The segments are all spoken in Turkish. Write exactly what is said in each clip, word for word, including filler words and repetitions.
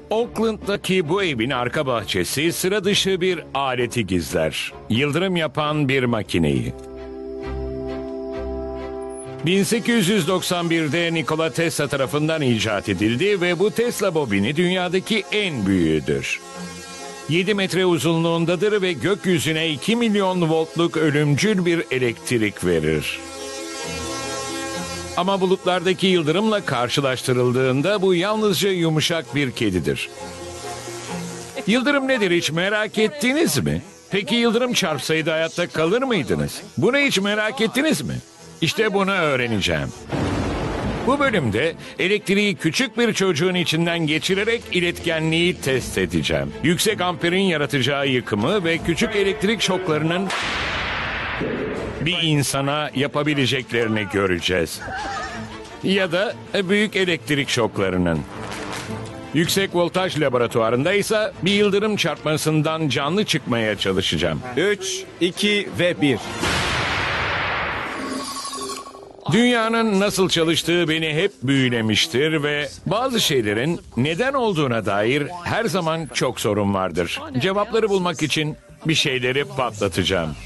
Oakland'daki bu evin arka bahçesi sıra dışı bir aleti gizler. Yıldırım yapan bir makineyi. bin sekiz yüz doksan bir'de Nikola Tesla tarafından icat edildi ve bu Tesla bobini dünyadaki en büyüğüdür. yedi metre uzunluğundadır ve gökyüzüne iki milyon voltluk ölümcül bir elektrik verir. Ama bulutlardaki yıldırımla karşılaştırıldığında bu yalnızca yumuşak bir kedidir. Yıldırım nedir hiç merak ettiniz mi? Peki yıldırım çarpsaydı hayatta kalır mıydınız? Bunu hiç merak ettiniz mi? İşte bunu öğreneceğim. Bu bölümde elektriği küçük bir çocuğun içinden geçirerek iletkenliği test edeceğim. Yüksek amperin yaratacağı yıkımı ve küçük elektrik şoklarının bir insana yapabileceklerini göreceğiz. Ya da büyük elektrik şoklarının. Yüksek voltaj laboratuvarında ise bir yıldırım çarpmasından canlı çıkmaya çalışacağım. üç, iki ve bir. Dünyanın nasıl çalıştığı beni hep büyülemiştir ve bazı şeylerin neden olduğuna dair her zaman çok sorun vardır. Cevapları bulmak için bir şeyleri patlatacağım.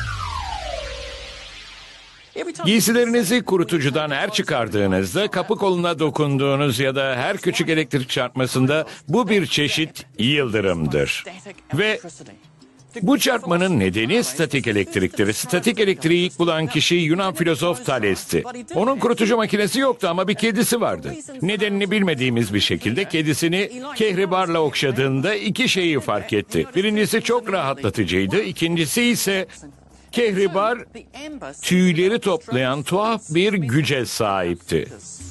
Giysilerinizi kurutucudan her çıkardığınızda, kapı koluna dokunduğunuz ya da her küçük elektrik çarpmasında bu bir çeşit yıldırımdır. Ve bu çarpmanın nedeni statik elektriktir. Statik elektriği ilk bulan kişi Yunan filozof Thales'ti. Onun kurutucu makinesi yoktu ama bir kedisi vardı. Nedenini bilmediğimiz bir şekilde kedisini kehribarla okşadığında iki şeyi fark etti. Birincisi çok rahatlatıcıydı, ikincisi ise kehribar tüyleri toplayan tuhaf bir güce sahipti.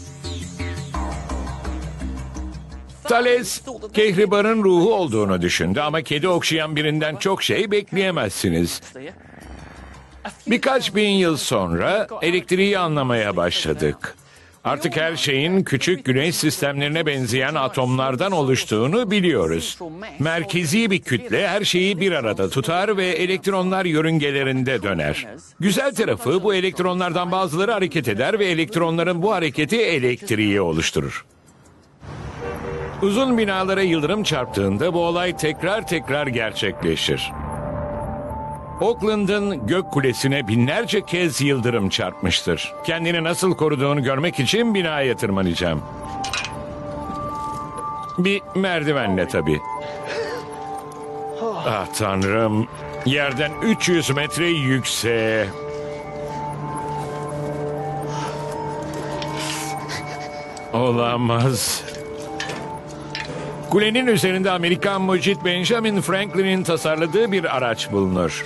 Thales, kehribarın ruhu olduğunu düşündü ama kedi okşayan birinden çok şey bekleyemezsiniz. Birkaç bin yıl sonra elektriği anlamaya başladık. Artık her şeyin küçük güneş sistemlerine benzeyen atomlardan oluştuğunu biliyoruz. Merkezi bir kütle her şeyi bir arada tutar ve elektronlar yörüngelerinde döner. Güzel tarafı bu elektronlardan bazıları hareket eder ve elektronların bu hareketi elektriği oluşturur. Uzun binalara yıldırım çarptığında bu olay tekrar tekrar gerçekleşir. Oakland'ın gök kulesine binlerce kez yıldırım çarpmıştır. Kendini nasıl koruduğunu görmek için binaya tırmanacağım. Bir merdivenle tabii. Ah tanrım. Yerden üç yüz metre yükseğe. Olamaz. Kulenin üzerinde Amerikan mucit Benjamin Franklin'in tasarladığı bir araç bulunur.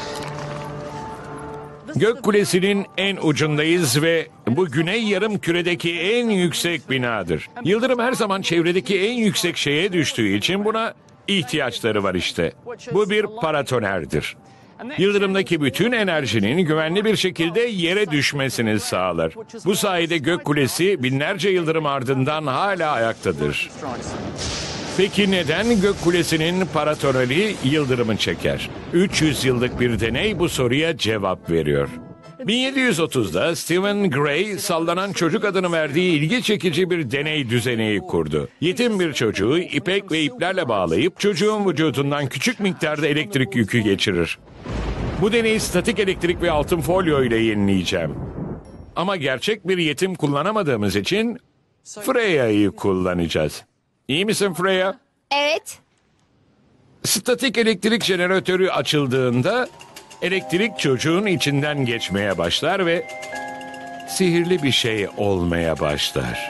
Gök kulesinin en ucundayız ve bu güney yarım küredeki en yüksek binadır. Yıldırım her zaman çevredeki en yüksek şeye düştüğü için buna ihtiyaçları var işte. Bu bir paratonerdir. Yıldırımdaki bütün enerjinin güvenli bir şekilde yere düşmesini sağlar. Bu sayede gök kulesi binlerce yıldırım ardından hala ayaktadır. Peki neden gök kulesinin paratoneri yıldırımı çeker? üç yüz yıllık bir deney bu soruya cevap veriyor. bin yedi yüz otuzda Stephen Gray sallanan çocuk adını verdiği ilgi çekici bir deney düzeneği kurdu. Yetim bir çocuğu ipek ve iplerle bağlayıp çocuğun vücudundan küçük miktarda elektrik yükü geçirir. Bu deneyi statik elektrik ve altın folyo ile yenileyeceğim. Ama gerçek bir yetim kullanamadığımız için Freya'yı kullanacağız. İyi misin Freya? Evet. Statik elektrik jeneratörü açıldığında elektrik çocuğun içinden geçmeye başlar ve sihirli bir şey olmaya başlar.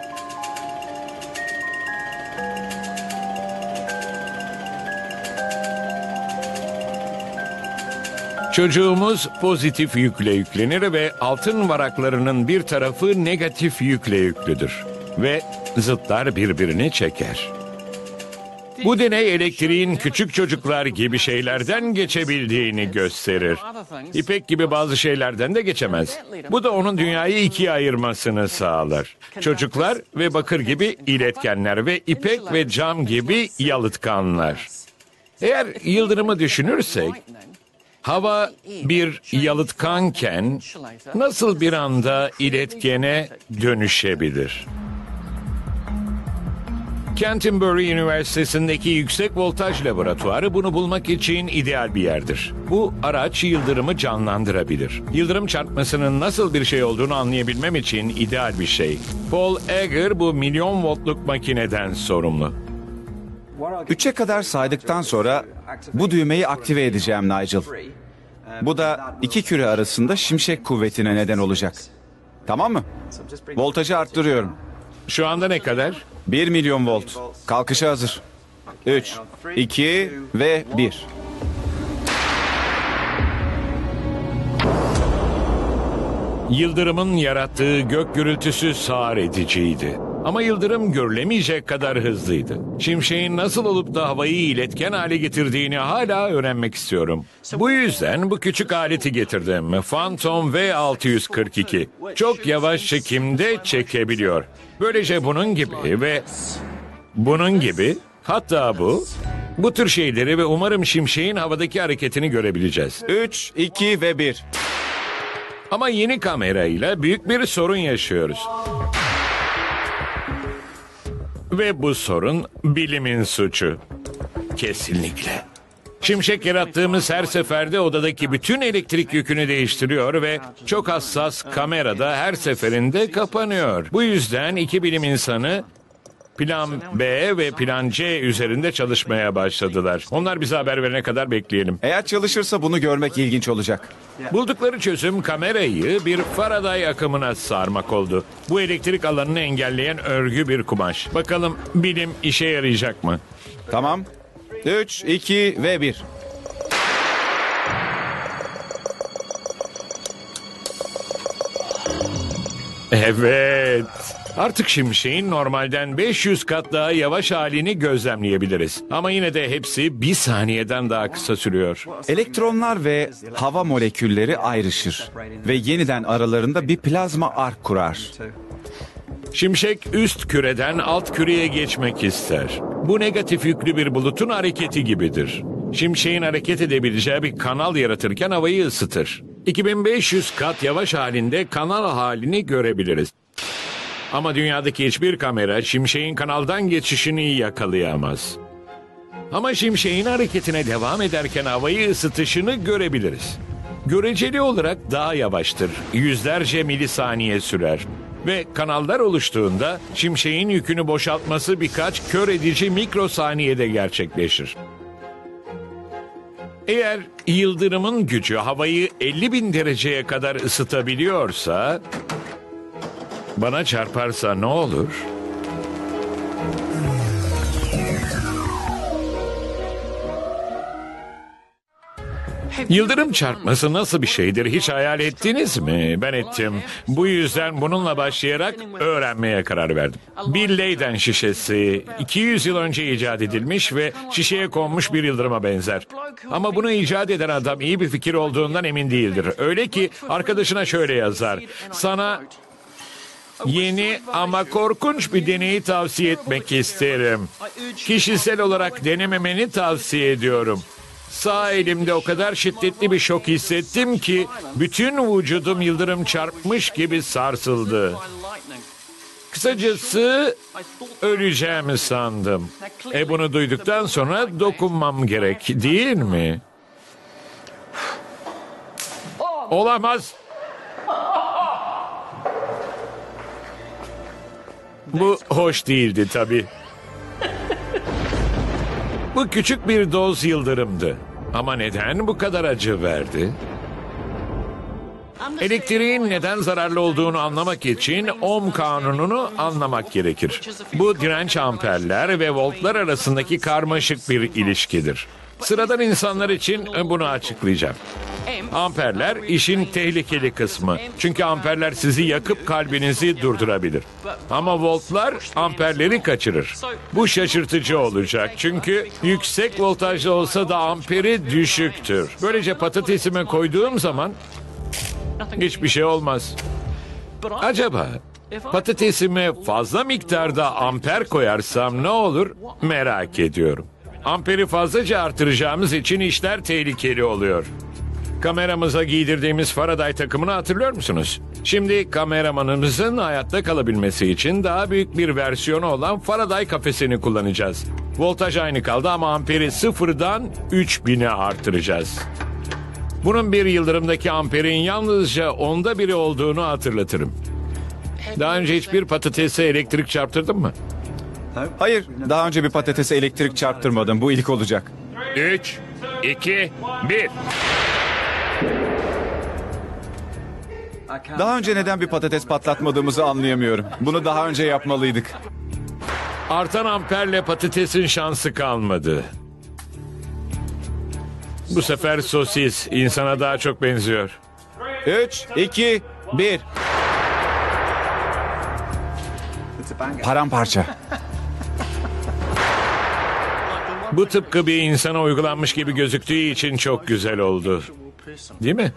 Çocuğumuz pozitif yükle yüklenir ve altın varaklarının bir tarafı negatif yükle yüklüdür. Ve zıtlar birbirini çeker. Bu deney elektriğin küçük çocuklar gibi şeylerden geçebildiğini gösterir. İpek gibi bazı şeylerden de geçemez. Bu da onun dünyayı ikiye ayırmasını sağlar. Çocuklar ve bakır gibi iletkenler ve ipek ve cam gibi yalıtkanlar. Eğer yıldırımı düşünürsek, hava bir yalıtkanken nasıl bir anda iletkene dönüşebilir? Canterbury Üniversitesi'ndeki yüksek voltaj laboratuvarı bunu bulmak için ideal bir yerdir. Bu araç yıldırımı canlandırabilir. Yıldırım çarpmasının nasıl bir şey olduğunu anlayabilmem için ideal bir şey. Paul Eger bu milyon voltluk makineden sorumlu. Üçe kadar saydıktan sonra bu düğmeyi aktive edeceğim Nigel. Bu da iki küre arasında şimşek kuvvetine neden olacak. Tamam mı? Voltajı arttırıyorum. Şu anda ne kadar? bir milyon volt. Kalkışa hazır. üç, iki ve bir. Yıldırımın yarattığı gök gürültüsü sağır ediciydi. Ama yıldırım görülemeyecek kadar hızlıydı. Şimşeğin nasıl olup da havayı iletken hale getirdiğini hala öğrenmek istiyorum. Bu yüzden bu küçük aleti getirdim. Phantom V altı yüz kırk iki. Çok yavaş çekimde çekebiliyor. Böylece bunun gibi ve bunun gibi, hatta bu, bu tür şeyleri ve umarım şimşeğin havadaki hareketini görebileceğiz. üç, iki ve bir. Ama yeni kamerayla büyük bir sorun yaşıyoruz. Ve bu sorun bilimin suçu. Kesinlikle. Şimşek yarattığımız her seferde odadaki bütün elektrik yükünü değiştiriyor ve çok hassas kamerada her seferinde kapanıyor. Bu yüzden iki bilim insanı Plan B ve Plan C üzerinde çalışmaya başladılar. Onlar bize haber verene kadar bekleyelim. Eğer çalışırsa bunu görmek ilginç olacak. Buldukları çözüm kamerayı bir Faraday akımına sarmak oldu. Bu elektrik alanını engelleyen örgü bir kumaş. Bakalım bilim işe yarayacak mı? Tamam. üç, iki ve bir. Evet. Artık şimşeğin normalden beş yüz kat daha yavaş halini gözlemleyebiliriz. Ama yine de hepsi bir saniyeden daha kısa sürüyor. Elektronlar ve hava molekülleri ayrışır ve yeniden aralarında bir plazma ark kurar. Şimşek üst küreden alt küreye geçmek ister. Bu negatif yüklü bir bulutun hareketi gibidir. Şimşeğin hareket edebileceği bir kanal yaratırken havayı ısıtır. iki bin beş yüz kat yavaş halinde kanal halini görebiliriz. Ama dünyadaki hiçbir kamera şimşeğin kanaldan geçişini yakalayamaz. Ama şimşeğin hareketine devam ederken havayı ısıtışını görebiliriz. Göreceli olarak daha yavaştır. Yüzlerce milisaniye sürer. Ve kanallar oluştuğunda şimşeğin yükünü boşaltması birkaç kör edici mikrosaniyede gerçekleşir. Eğer yıldırımın gücü havayı elli bin dereceye kadar ısıtabiliyorsa, bana çarparsa ne olur? Yıldırım çarpması nasıl bir şeydir hiç hayal ettiniz mi? Ben ettim. Bu yüzden bununla başlayarak öğrenmeye karar verdim. Bir Leyden şişesi iki yüz yıl önce icat edilmiş ve şişeye konmuş bir yıldırıma benzer. Ama bunu icat eden adam iyi bir fikir olduğundan emin değildir. Öyle ki arkadaşına şöyle yazar. Sana yeni ama korkunç bir deneyi tavsiye etmek isterim. Kişisel olarak denememeni tavsiye ediyorum. Sağ elimde o kadar şiddetli bir şok hissettim ki bütün vücudum yıldırım çarpmış gibi sarsıldı. Kısacası öleceğimi sandım. E bunu duyduktan sonra dokunmam gerek, değil mi? Olamaz. Bu hoş değildi tabii. Bu küçük bir doz yıldırımdı. Ama neden bu kadar acı verdi? Elektriğin neden zararlı olduğunu anlamak için Ohm kanununu anlamak gerekir. Bu direnç amperler ve voltlar arasındaki karmaşık bir ilişkidir. Sıradan insanlar için bunu açıklayacağım. Amperler işin tehlikeli kısmı. Çünkü amperler sizi yakıp kalbinizi durdurabilir. Ama voltlar amperleri kaçırır. Bu şaşırtıcı olacak çünkü yüksek voltajlı olsa da amperi düşüktür. Böylece patatesime koyduğum zaman hiçbir şey olmaz. Acaba patatesime fazla miktarda amper koyarsam ne olur merak ediyorum. Amperi fazlaca artıracağımız için işler tehlikeli oluyor. Kameramıza giydirdiğimiz Faraday takımını hatırlıyor musunuz? Şimdi kameramanımızın hayatta kalabilmesi için daha büyük bir versiyonu olan Faraday kafesini kullanacağız. Voltaj aynı kaldı ama amperi sıfırdan üç bine artıracağız. Bunun bir yıldırımdaki amperin yalnızca onda biri olduğunu hatırlatırım. Daha önce hiçbir patatese elektrik çarptırdın mı? Hayır, daha önce bir patatese elektrik çarptırmadım. Bu ilk olacak. Üç, iki, bir. Daha önce neden bir patates patlatmadığımızı anlayamıyorum. Bunu daha önce yapmalıydık. Artan amperle patatesin şansı kalmadı. Bu sefer sosis insana daha çok benziyor. Üç, iki, bir. Paramparça. Bu tıpkı bir insana uygulanmış gibi gözüktüğü için çok güzel oldu. Değil mi?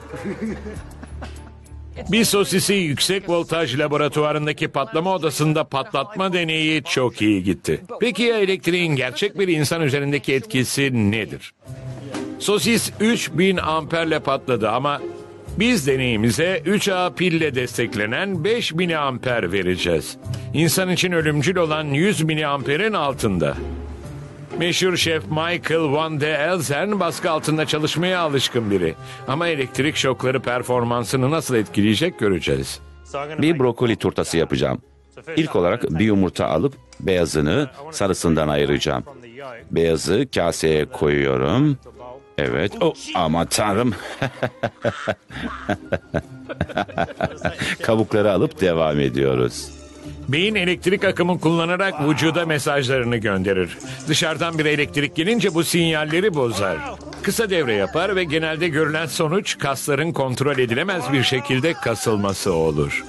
Bir sosisi yüksek voltaj laboratuvarındaki patlama odasında patlatma deneyi çok iyi gitti. Peki ya elektriğin gerçek bir insan üzerindeki etkisi nedir? Sosis üç bin amperle patladı ama biz deneyimize üç A pille desteklenen beş miliamper vereceğiz. İnsan için ölümcül olan yüz miliamperin altında. Meşhur şef Michael Van de Elzen baskı altında çalışmaya alışkın biri. Ama elektrik şokları performansını nasıl etkileyecek göreceğiz. Bir brokoli turtası yapacağım. İlk olarak bir yumurta alıp beyazını sarısından ayıracağım. Beyazı kaseye koyuyorum. Evet. Oh, aman tanrım. Kabukları alıp devam ediyoruz. Beyin elektrik akımı kullanarak vücuda mesajlarını gönderir. Dışarıdan bir elektrik gelince bu sinyalleri bozar. Kısa devre yapar ve genelde görülen sonuç kasların kontrol edilemez bir şekilde kasılması olur.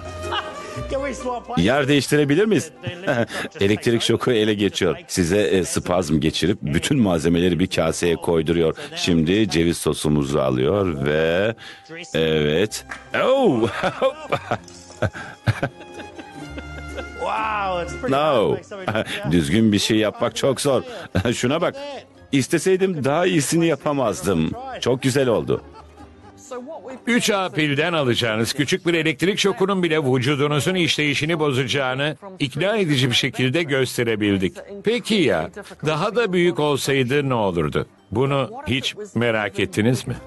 Yer değiştirebilir miyiz? Elektrik şoku ele geçiyor. Size e, spazm geçirip bütün malzemeleri bir kaseye koyduruyor. Şimdi ceviz sosumuzu alıyor ve... Evet. Oh! No. Düzgün bir şey yapmak çok zor. Şuna bak. İsteseydim daha iyisini yapamazdım. Çok güzel oldu. üç A pilden alacağınız küçük bir elektrik şokunun bile vücudunuzun işleyişini bozacağını ikna edici bir şekilde gösterebildik. Peki ya daha da büyük olsaydı ne olurdu? Bunu hiç merak ettiniz mi?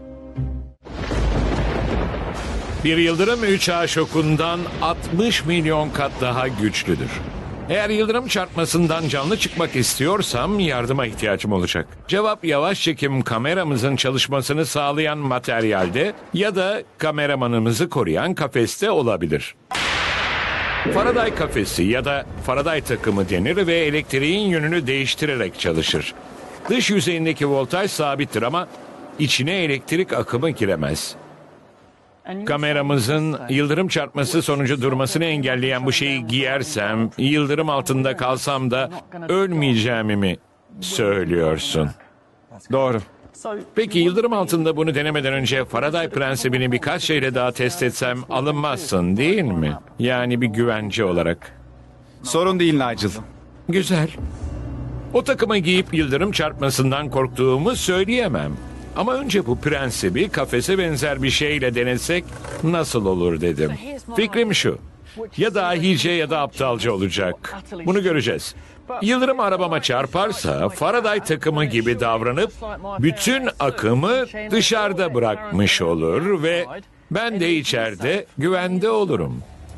Bir yıldırım üç A şokundan altmış milyon kat daha güçlüdür. Eğer yıldırım çarpmasından canlı çıkmak istiyorsam yardıma ihtiyacım olacak. Cevap yavaş çekim kameramızın çalışmasını sağlayan materyalde ya da kameramanımızı koruyan kafeste olabilir. Faraday kafesi ya da Faraday takımı denir ve elektriğin yönünü değiştirerek çalışır. Dış yüzeyindeki voltaj sabittir ama içine elektrik akımı giremez. Kameramızın yıldırım çarpması sonucu durmasını engelleyen bu şeyi giyersem, yıldırım altında kalsam da ölmeyeceğimi mi söylüyorsun? Doğru. Peki yıldırım altında bunu denemeden önce Faraday prensibini birkaç şeyle daha test etsem alınmazsın değil mi? Yani bir güvence olarak. Sorun değil Nigel. Güzel. O takımı giyip yıldırım çarpmasından korktuğumu söyleyemem. Ama önce bu prensibi kafese benzer bir şeyle denesek nasıl olur dedim. Fikrim şu. Ya dahice ya da aptalca olacak. Bunu göreceğiz. Yıldırım arabama çarparsa Faraday takımı gibi davranıp bütün akımı dışarıda bırakmış olur ve ben de içeride güvende olurum.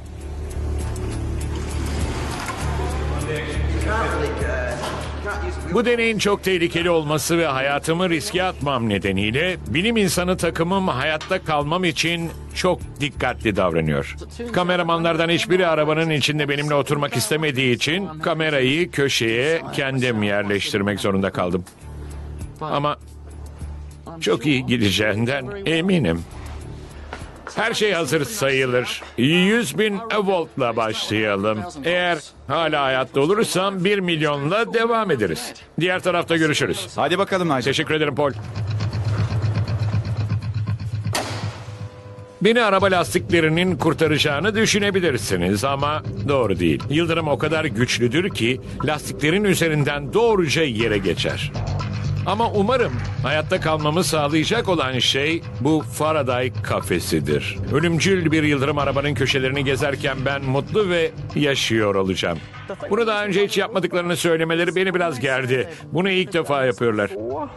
Bu deneyin çok tehlikeli olması ve hayatımı riske atmam nedeniyle bilim insanı takımım hayatta kalmam için çok dikkatli davranıyor. Kameramanlardan hiçbiri arabanın içinde benimle oturmak istemediği için kamerayı köşeye kendim yerleştirmek zorunda kaldım. Ama çok iyi gideceğinden eminim. Her şey hazır sayılır. yüz bin voltla başlayalım. Eğer hala hayatta olursam bir milyonla devam ederiz. Diğer tarafta görüşürüz. Hadi bakalım Nigel. Teşekkür ederim Paul. Beni araba lastiklerinin kurtaracağını düşünebilirsiniz ama doğru değil. Yıldırım o kadar güçlüdür ki lastiklerin üzerinden doğruca yere geçer. Ama umarım hayatta kalmamı sağlayacak olan şey bu Faraday kafesidir. Ölümcül bir yıldırım arabanın köşelerini gezerken ben mutlu ve yaşıyor olacağım. Bunu daha önce hiç yapmadıklarını söylemeleri beni biraz gerdi. Bunu ilk defa yapıyorlar.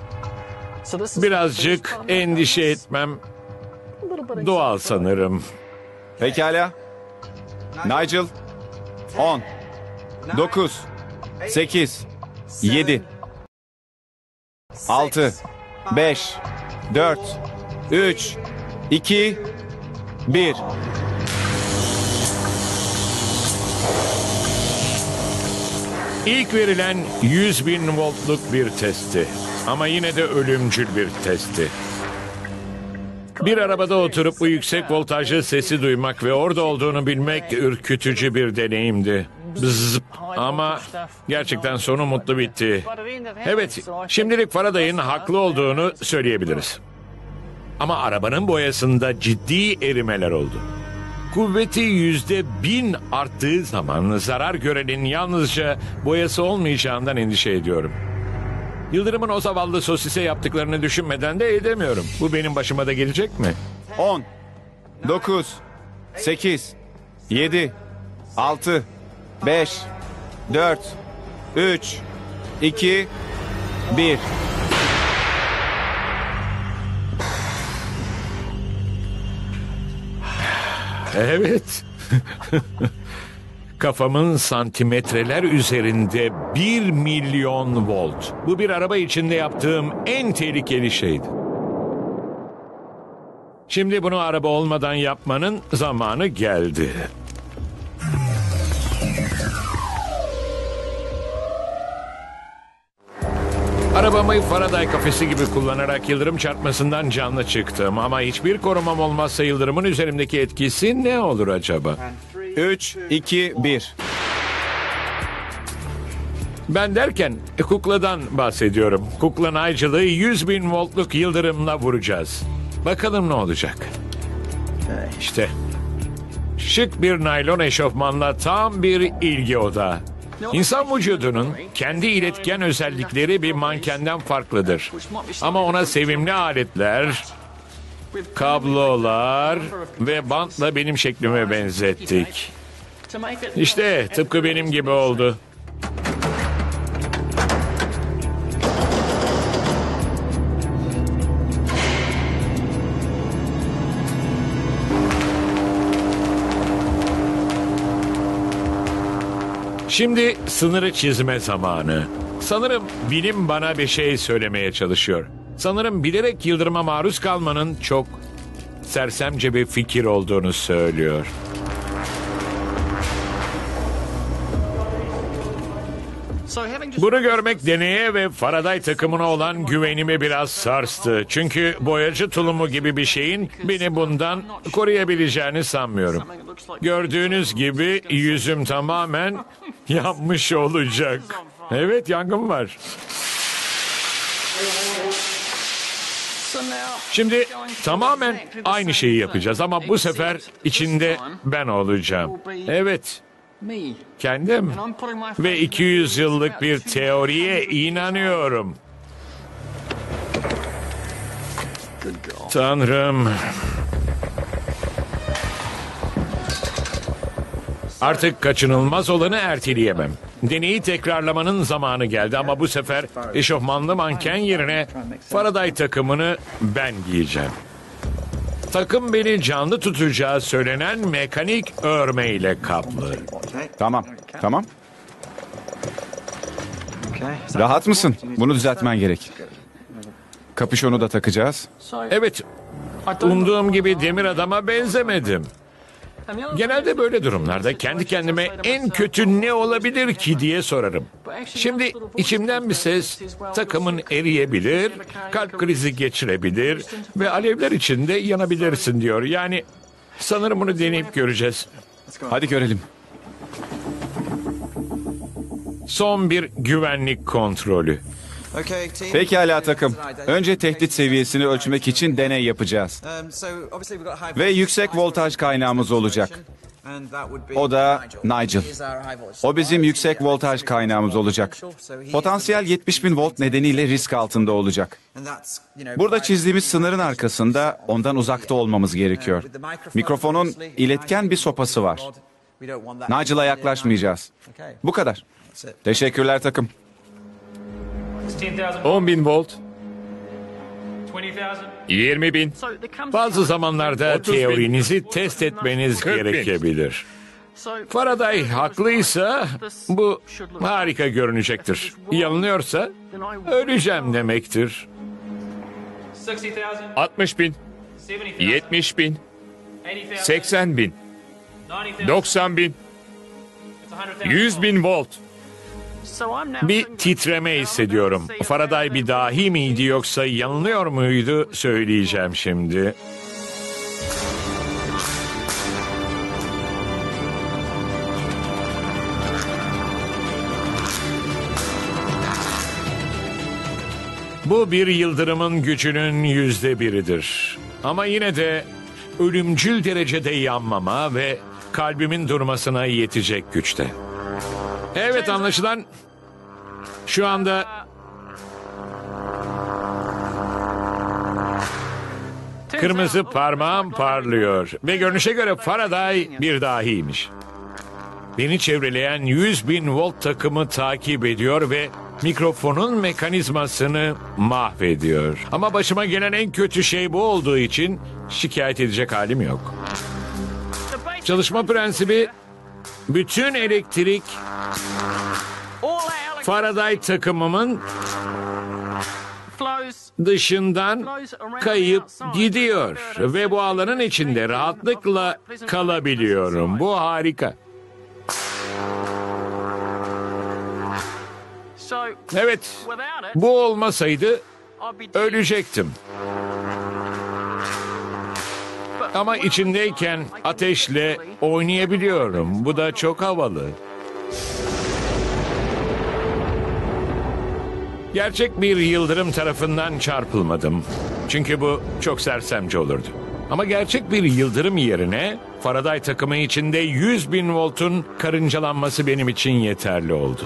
Birazcık endişe etmem doğal sanırım. Pekala. Nigel. on, dokuz, sekiz, yedi, altı, beş, dört, üç, iki, bir. İlk verilen yüz bin voltluk bir testti. Ama yine de ölümcül bir testti. Bir arabada oturup bu yüksek voltajlı sesi duymak ve orada olduğunu bilmek ürkütücü bir deneyimdi. Bzzz. Ama gerçekten sonu mutlu bitti. Evet, şimdilik Faraday'ın haklı olduğunu söyleyebiliriz. Ama arabanın boyasında ciddi erimeler oldu. Kuvveti yüzde bin arttığı zaman zarar görenin yalnızca boyası olmayacağından endişe ediyorum. Yıldırımın o zavallı sosise yaptıklarını düşünmeden de edemiyorum. Bu benim başıma da gelecek mi? on, dokuz, sekiz, yedi, altı, beş, dört, üç, iki, bir. Evet. Kafamın santimetreler üzerinde bir milyon volt. Bu bir araba içinde yaptığım en tehlikeli şeydi. Şimdi bunu araba olmadan yapmanın zamanı geldi. Arabamı Faraday kafesi gibi kullanarak yıldırım çarpmasından canlı çıktım. Ama hiçbir korumam olmazsa yıldırımın üzerimdeki etkisi ne olur acaba? üç, iki, bir. Ben derken e, kukladan bahsediyorum. Kukla Nigel'ı yüz bin voltluk yıldırımla vuracağız. Bakalım ne olacak. İşte şık bir naylon eşofmanla tam bir ilgi odağı. İnsan vücudunun kendi iletken özellikleri bir mankenden farklıdır. Ama ona sevimli aletler, kablolar ve bantla benim şeklime benzettik. İşte tıpkı benim gibi oldu. Şimdi sınırı çizme zamanı. Sanırım bilim bana bir şey söylemeye çalışıyor. Sanırım bilerek yıldırıma maruz kalmanın çok sersemce bir fikir olduğunu söylüyor. Bunu görmek deneye ve Faraday takımına olan güvenimi biraz sarstı. Çünkü boyacı tulumu gibi bir şeyin beni bundan koruyabileceğini sanmıyorum. Gördüğünüz gibi yüzüm tamamen yanmış olacak. Evet, yangın var. Şimdi tamamen aynı şeyi yapacağız ama bu sefer içinde ben olacağım. Evet, kendim ve iki yüz yıllık bir teoriye inanıyorum. Tanrım. Artık kaçınılmaz olanı erteleyemem. Deneyi tekrarlamanın zamanı geldi ama bu sefer eşofmanlı manken yerine Faraday takımını ben giyeceğim. Takım beni canlı tutacağı söylenen mekanik örme ile kaplı. Tamam, tamam. Rahat mısın? Bunu düzeltmen gerek. Kapüşonu da takacağız. Evet, umduğum gibi demir adama benzemedim. Genelde böyle durumlarda kendi kendime en kötü ne olabilir ki diye sorarım. Şimdi içimden bir ses takımın eriyebilir, kalp krizi geçirebilir ve alevler içinde yanabilirsin diyor. Yani sanırım bunu deneyip göreceğiz. Hadi görelim. Son bir güvenlik kontrolü. Pekala takım. Önce tehdit seviyesini ölçmek için deney yapacağız. Ve yüksek voltaj kaynağımız olacak. O da Nigel. O bizim yüksek voltaj kaynağımız olacak. Potansiyel yetmiş bin volt nedeniyle risk altında olacak. Burada çizdiğimiz sınırın arkasında ondan uzakta olmamız gerekiyor. Mikrofonun iletken bir sopası var. Nigel'a yaklaşmayacağız. Bu kadar. Teşekkürler takım. on bin volt. yirmi bin. Bazı zamanlarda otuz bin. teorinizi test etmeniz kırk bin. gerekebilir. Faraday haklıysa bu harika görünecektir. Yanılıyorsa öleceğim demektir. altmış bin. yetmiş bin. seksen bin. doksan bin. yüz bin volt. Bir titreme hissediyorum. Faraday bir dahi miydi yoksa yanılıyor muydu söyleyeceğim şimdi. Bu bir yıldırımın gücünün yüzde biridir. Ama yine de ölümcül derecede yanmama ve kalbimin durmasına yetecek güçte. Evet, anlaşılan şu anda kırmızı parmağım parlıyor ve görünüşe göre Faraday bir dahiymiş. Beni çevreleyen yüz bin volt takımı takip ediyor ve mikrofonun mekanizmasını mahvediyor. Ama başıma gelen en kötü şey bu olduğu için şikayet edecek halim yok. Çalışma prensibi bütün elektrik Faraday takımımın dışından kayıp gidiyor ve bu alanın içinde rahatlıkla kalabiliyorum. Bu harika. Evet, bu olmasaydı ölecektim. Ama içindeyken ateşle oynayabiliyorum. Bu da çok havalı. Gerçek bir yıldırım tarafından çarpılmadım. Çünkü bu çok sersemce olurdu. Ama gerçek bir yıldırım yerine Faraday takımı içinde yüz bin voltun karıncalanması benim için yeterli oldu.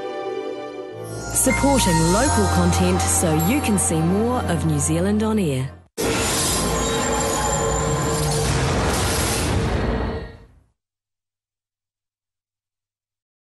Supporting local content so you can see more of New Zealand on air.